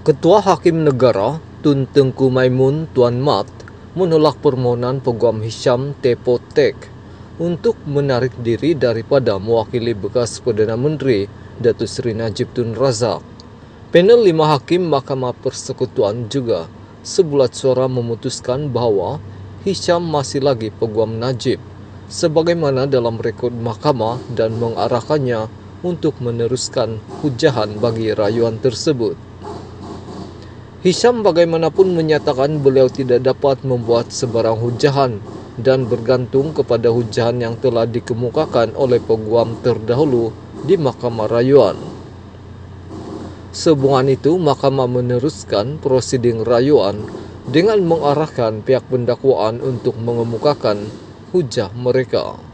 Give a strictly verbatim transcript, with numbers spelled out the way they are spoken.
Ketua Hakim Negara Tun Tengku Maimun Tuan Mat menolak permohonan Peguam Hisham Tepotek untuk menarik diri daripada mewakili bekas Perdana Menteri Datuk Seri Najib Tun Razak. Panel lima hakim Mahkamah Persekutuan juga sebulat suara memutuskan bahawa Hisham masih lagi Peguam Najib sebagaimana dalam rekod mahkamah dan mengarahkannya untuk meneruskan hujahan bagi rayuan tersebut. Hisham bagaimanapun menyatakan beliau tidak dapat membuat sebarang hujahan dan bergantung kepada hujahan yang telah dikemukakan oleh peguam terdahulu di Mahkamah Rayuan. Sehubungan itu, Mahkamah meneruskan prosiding rayuan dengan mengarahkan pihak pendakwaan untuk mengemukakan hujah mereka.